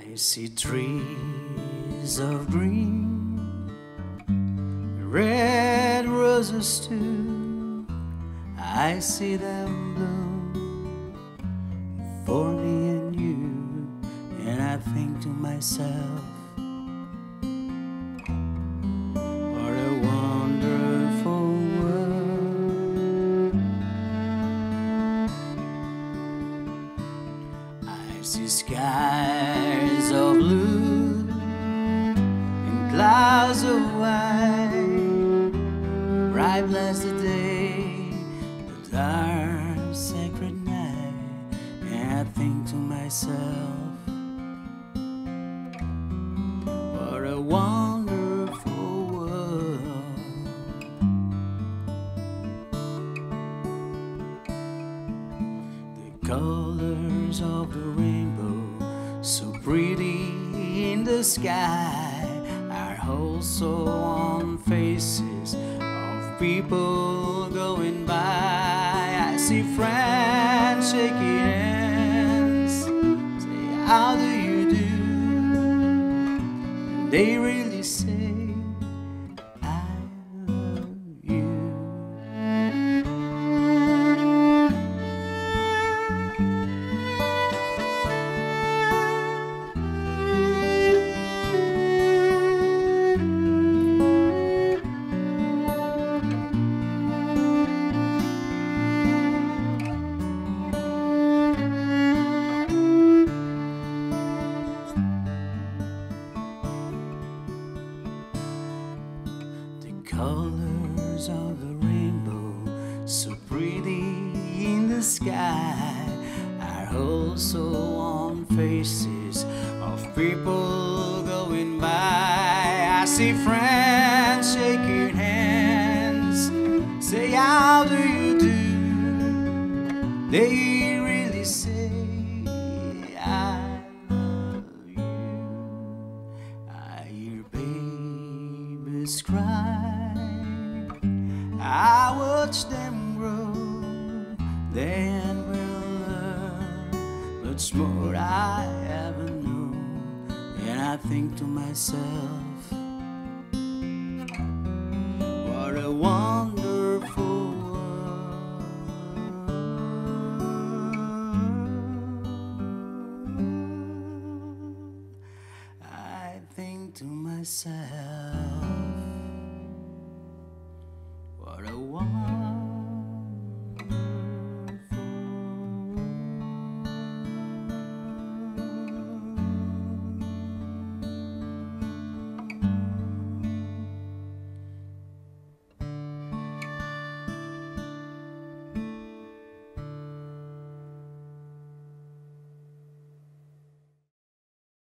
I see trees of green, red roses too. I see them bloom for me and you, and I think to myself, what a wonderful world. I see skies of blue and clouds of white, bright blessed day, the dark sacred night, and I think to myself, what a wonderful world. The colors of the rainbow, so pretty in the sky, are also on faces of people going by. I see friends shaking hands, say, how do you do? They really say, I love you. Colors of the rainbow, so pretty in the sky, are also on faces of people going by. I see friends shaking hands, say, how do you do? They really say, I love you. I hear babies cry, I watch them grow, then we'll learn much more I ever knew. And I think to myself, what a wonderful world. I think to myself,